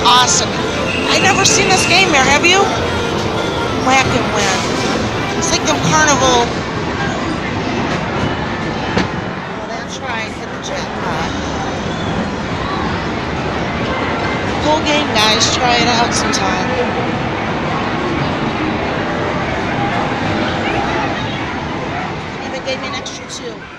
awesome. I never seen this game there, have you? Whack and win. It's like them carnival. Oh, that's right, hit the jackpot. Cool game, guys. Try it out sometime. Even gave me an extra 2.